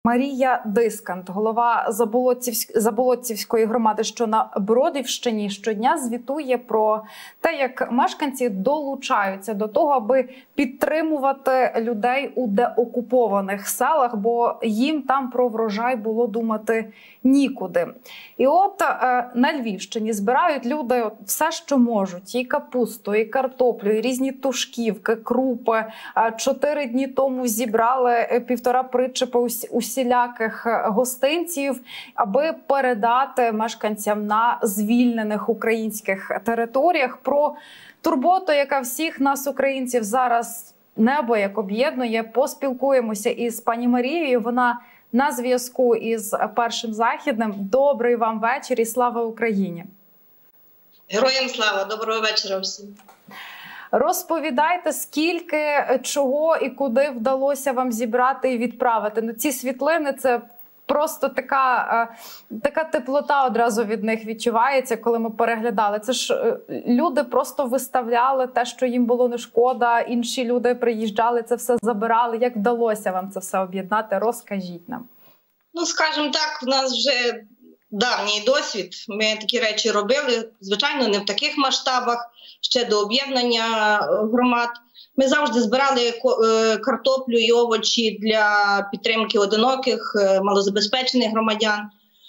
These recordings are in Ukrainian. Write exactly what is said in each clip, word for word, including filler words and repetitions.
Марія Дискант, голова Заболотцівської громади, що на Бродівщині, щодня звітує про те, як мешканці долучаються до того, аби підтримувати людей у деокупованих селах, бо їм там про врожай було думати нікуди. І от на Львівщині збирають люди все, що можуть. І капусту, і картоплю, і різні тушківки, крупи. Чотири дні тому зібрали півтора причепи усіляких гостинців, аби передати мешканцям на звільнених українських територіях. Про турботу, яка всіх нас, українців, зараз небо як об'єднує, поспілкуємося із пані Марією. Вона на зв'язку із Першим Західним. Добрий вам вечір і слава Україні! Героям слава! Доброго вечора всім! Розповідайте, скільки, чого і куди вдалося вам зібрати і відправити. Ну, ці світлини – це просто така, така теплота одразу від них відчувається, коли ми переглядали. Це ж люди просто виставляли те, що їм було не шкода, інші люди приїжджали, це все забирали. Як вдалося вам це все об'єднати? Розкажіть нам. Ну, скажімо так, в нас вже давній досвід. Ми такі речі робили, звичайно, не в таких масштабах, ще до об'єднання громад. Ми завжди збирали картоплю і овочі для підтримки одиноких, малозабезпечених громадян.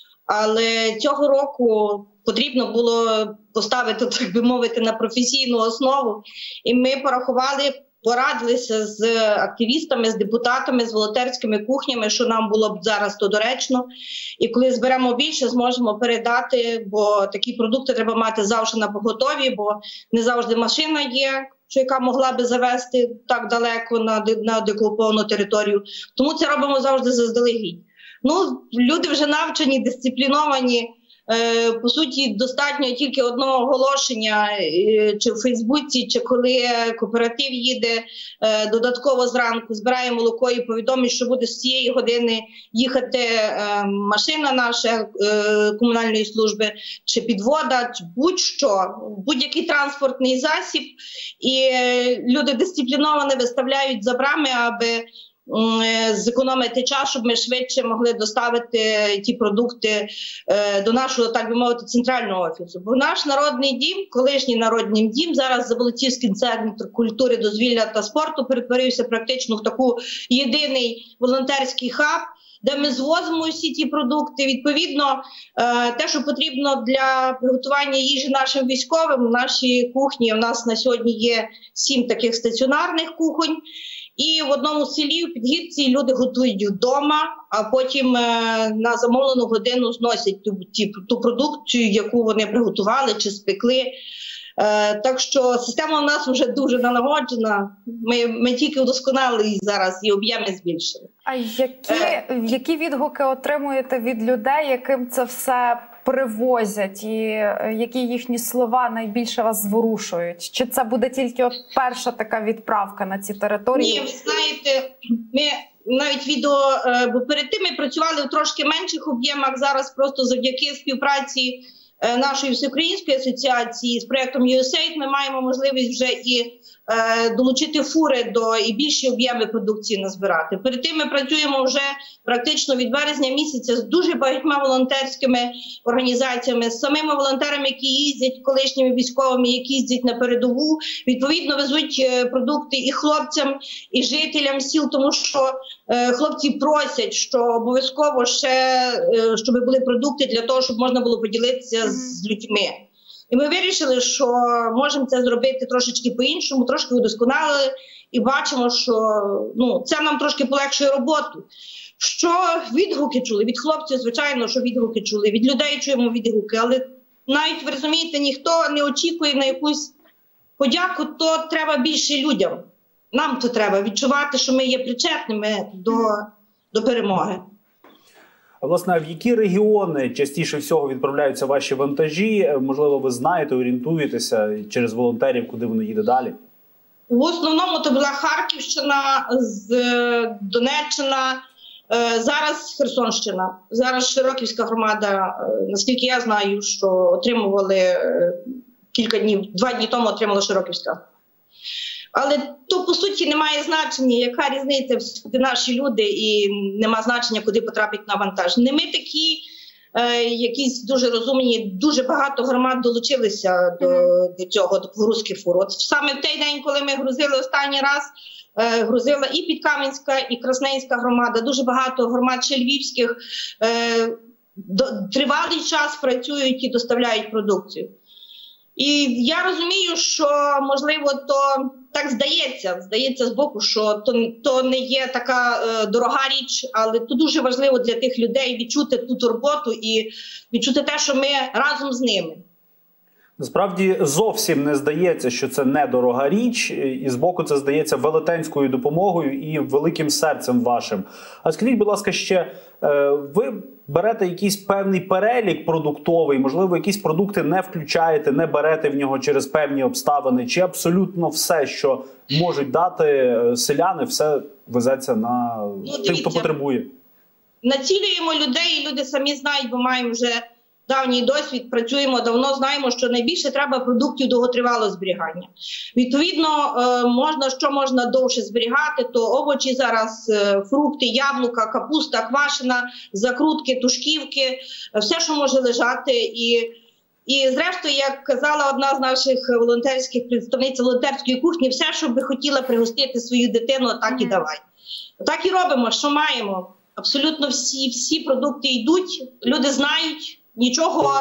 Але цього року потрібно було поставити, так би мовити, на професійну основу. І ми порахували, порадилися з активістами, з депутатами, з волонтерськими кухнями, що нам було б зараз то доречно. І коли зберемо більше, зможемо передати, бо такі продукти треба мати завжди на поготові, бо не завжди машина є, що яка могла би завести так далеко на, на деокуповану територію. Тому це робимо завжди заздалегідь. Ну, люди вже навчені, дисципліновані. Е, по суті, достатньо тільки одного оголошення, е, чи в Фейсбуці, чи коли кооператив їде е, додатково зранку, збирає молоко і повідомить, що буде з цієї години їхати е, машина наша е, комунальної служби, чи підвода, чи будь-що, будь-який транспортний засіб. І е, люди дисципліновано виставляють за брами, аби зекономити час, щоб ми швидше могли доставити ті продукти до нашого, так би мовити, центрального офісу. Бо наш народний дім, колишній народний дім, зараз Заболотцівський центр культури, дозвілля та спорту перетворився практично в таку єдиний волонтерський хаб, де ми звозимо всі ті продукти. Відповідно, те, що потрібно для приготування їжі нашим військовим, в нашій кухні, у нас на сьогодні є сім таких стаціонарних кухонь. І в одному селі, в Підгірці, люди готують вдома, а потім е, на замовлену годину зносять ту, ті, ту продукцію, яку вони приготували чи спекли. Е, так що система у нас вже дуже налагоджена. Ми, ми тільки вдосконалили її зараз, і об'єми збільшили. А які, е, які відгуки отримуєте від людей, яким це все привозять, і які їхні слова найбільше вас зворушують? Чи це буде тільки от перша така відправка на ці території? Ні, ви знаєте, ми навіть відео, бо перед тим ми працювали в трошки менших об'ємах, зараз просто завдяки співпраці нашої всеукраїнської асоціації з проєктом ю ес ей ай ді ми маємо можливість вже і е, долучити фури до і більші об'єми продукції назбирати. Перед тим ми працюємо вже практично від березня місяця з дуже багатьма волонтерськими організаціями, з самими волонтерами, які їздять, колишніми військовими, які їздять на передову, відповідно везуть продукти і хлопцям, і жителям сіл, тому що е, хлопці просять, що обов'язково ще, е, щоб були продукти для того, щоб можна було поділитися з людьми. І ми вирішили, що можемо це зробити трошечки по-іншому, трошки удосконалили, і бачимо, що ну, це нам трошки полегшує роботу. Що відгуки чули? Від хлопців, звичайно, що відгуки чули, від людей чуємо відгуки, але навіть, ви розумієте, ніхто не очікує на якусь подяку, то треба більше людям. Нам то треба відчувати, що ми є причетними до, до перемоги. А, власне, в які регіони частіше всього відправляються ваші вантажі? Можливо, ви знаєте, орієнтуєтеся через волонтерів, куди воно їде далі? В основному це була Харківщина, Донеччина, зараз Херсонщина. Зараз Широківська громада, наскільки я знаю, що отримували кілька днів, два дні тому отримала Широківська. Але то, по суті, не має значення, яка різниця, всюди наші люди, і нема значення, куди потрапить на вантаж. Не ми такі, е, якісь дуже розумні, дуже багато громад долучилися до, до цього, до погрузки фур. От саме в той день, коли ми грузили останній раз, е, грузила і Підкам'янська, і Красненська громада, дуже багато громад ще львівських, е, до, тривалий час працюють і доставляють продукцію. І я розумію, що, можливо, то так здається, здається з боку, що то, то не є така е, дорога річ, але то дуже важливо для тих людей відчути ту турботу і відчути те, що ми разом з ними. Насправді зовсім не здається, що це недорога річ, і з боку це здається велетенською допомогою і великим серцем вашим. А скажіть, будь ласка, ще ви берете якийсь певний перелік продуктовий, можливо, якісь продукти не включаєте, не берете в нього через певні обставини, чи абсолютно все, що можуть дати селяни, все везеться на ну, тим, хто потребує? Націлюємо людей, і люди самі знають, бо маємо вже давній досвід, працюємо давно, знаємо, що найбільше треба продуктів довготривалого зберігання. Відповідно, можна, що можна довше зберігати, то овочі зараз, фрукти, яблука, капуста, квашена, закрутки, тушківки, все, що може лежати. І, і зрештою, як казала одна з наших волонтерських представниць волонтерської кухні, все, що би хотіла пригостити свою дитину, так і давай. Так і робимо, що маємо. Абсолютно всі, всі продукти йдуть, люди знають. Нічого,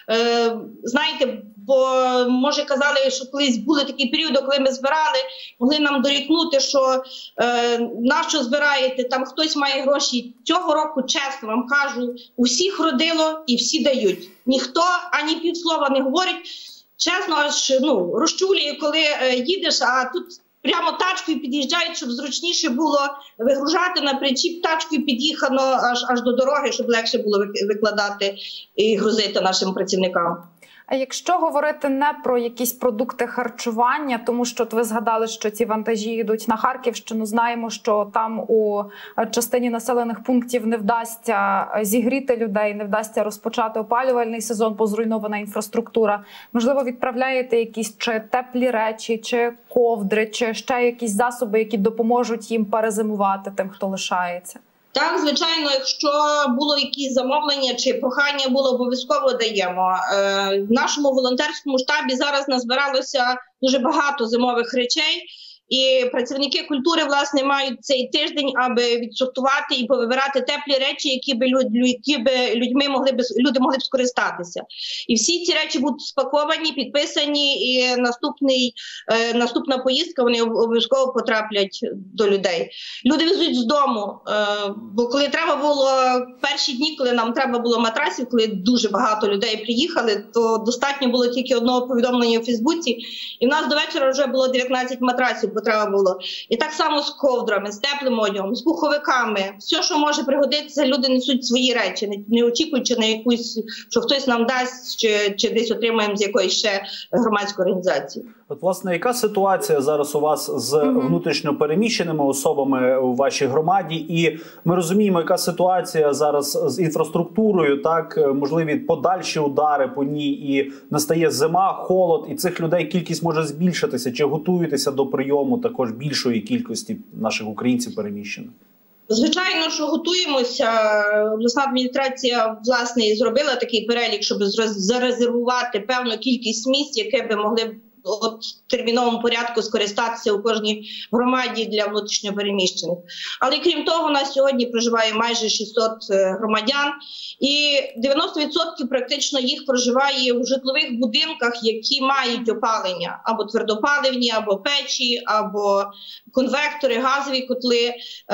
е, знаєте, бо, може, казали, що колись були такі періоди, коли ми збирали, могли нам дорікнути, що е, нащо збираєте, там хтось має гроші. Цього року, чесно вам кажу, усіх родило і всі дають. Ніхто ані півслова не говорить. Чесно, аж ну, розчулює, коли е, їдеш, а тут прямо тачкою під'їжджають, щоб зручніше було вигружати на причіп, тачкою під'їхано аж, аж до дороги, щоб легше було викладати і грузити нашим працівникам. А якщо говорити не про якісь продукти харчування, тому що ви згадали, що ці вантажі йдуть на Харківщину, знаємо, що там у частині населених пунктів не вдасться зігріти людей, не вдасться розпочати опалювальний сезон, бо зруйнована інфраструктура. Можливо, відправляєте якісь чи теплі речі, чи ковдри, чи ще якісь засоби, які допоможуть їм перезимувати тим, хто лишається? Так, звичайно, якщо було якісь замовлення чи прохання було, обов'язково даємо. В нашому волонтерському штабі зараз назбиралося дуже багато зимових речей. І працівники культури, власне, мають цей тиждень, аби відсортувати і повибирати теплі речі, які би, люд, які би людьми могли б, люди могли б скористатися. І всі ці речі будуть спаковані, підписані, і наступний, е, наступна поїздка, вони обов'язково потраплять до людей. Люди везуть з дому, е, бо коли треба було, перші дні, коли нам треба було матрасів, коли дуже багато людей приїхали, то достатньо було тільки одного повідомлення у Фейсбуці, і в нас до вечора вже було дев'ятнадцять матрасів, потреба було. І так само з ковдрами, з теплим одягом, з пуховиками. Все, що може пригодитися, люди несуть свої речі, не, не очікуючи на якусь, що хтось нам дасть, чи, чи десь отримаємо з якоїсь ще громадської організації. От, власне, яка ситуація зараз у вас з mm-hmm. внутрішньо переміщеними особами у вашій громаді? І ми розуміємо, яка ситуація зараз з інфраструктурою, так, можливі подальші удари по ній, і настає зима, холод, і цих людей кількість може збільшитися. Чи готуєтеся до прийому також більшої кількості наших українців переміщених? Звичайно, що готуємося. Обласна адміністрація, власне, зробила такий перелік, щоб зарезервувати певну кількість місць, яке би могли в терміновому порядку скористатися у кожній громаді для внутрішньопереміщених. Але крім того, у нас сьогодні проживає майже шістсот громадян, і дев'яносто відсотків практично їх проживає у житлових будинках, які мають опалення, або твердопаливні, або печі, або конвектори, газові котли.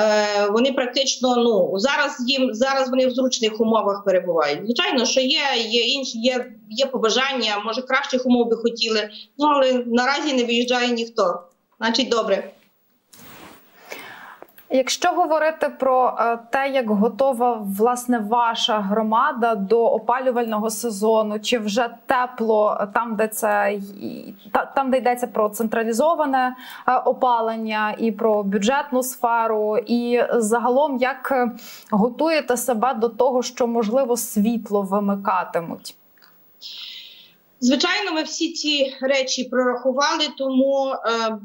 Вони практично, ну, зараз їм, зараз вони в зручних умовах перебувають. Звичайно, що є, є інші, є, є побажання, може кращих умов би хотіли, ну, але наразі не виїжджає ніхто. Значить, добре. Якщо говорити про те, як готова, власне, ваша громада до опалювального сезону, чи вже тепло там, де це, там, де йдеться про централізоване опалення і про бюджетну сферу, і загалом, як готуєте себе до того, що, можливо, світло вимикатимуть? Звичайно, ми всі ці речі прорахували, тому е,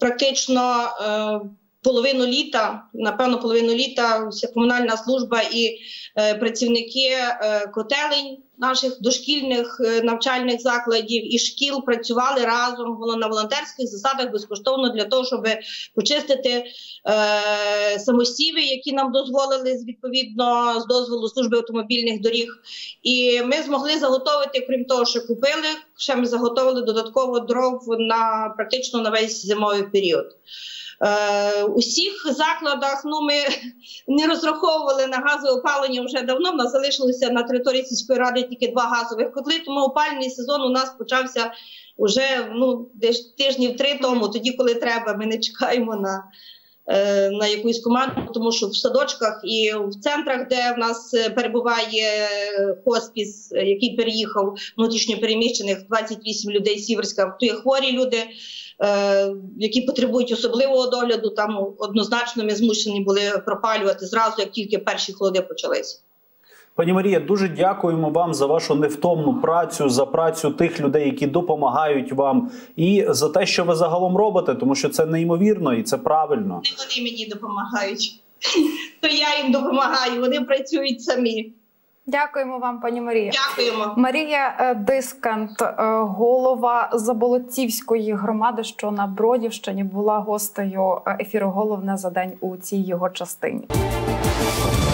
практично е, половину літа, напевно, половину літа вся комунальна служба і е, працівники е, котелень наших дошкільних е, навчальних закладів і шкіл працювали разом, воно на волонтерських засадах безкоштовно для того, щоб почистити е, самосіви, які нам дозволили відповідно з дозволу служби автомобільних доріг. І ми змогли заготовити, крім того, що купили, ще ми заготовили додатково дров на практично на весь зимовий період. Е, у всіх закладах ну, ми не розраховували на газове опалення вже давно. У нас залишилося на території сільської ради тільки два газових котли, тому опалювальний сезон у нас почався вже ну, десь тижнів три тому, тоді, коли треба. Ми не чекаємо на, е, на якусь команду, тому що в садочках і в центрах, де в нас перебуває хоспіс, який переїхав внутрішньопереміщених двадцять вісім людей з Сіверська, то є хворі люди, які потребують особливого догляду, там однозначно ми змушені були пропалювати зразу, як тільки перші холоди почалися. Пані Марія, дуже дякуємо вам за вашу невтомну працю, за працю тих людей, які допомагають вам, і за те, що ви загалом робите, тому що це неймовірно і це правильно. Не вони мені допомагають, то я їм допомагаю, вони працюють самі. Дякуємо вам, пані Марія. Дякуємо. Марія Дискант, голова Заболотівської громади, що на Бродівщині, була гостею ефіру «Головне за день» у цій його частині.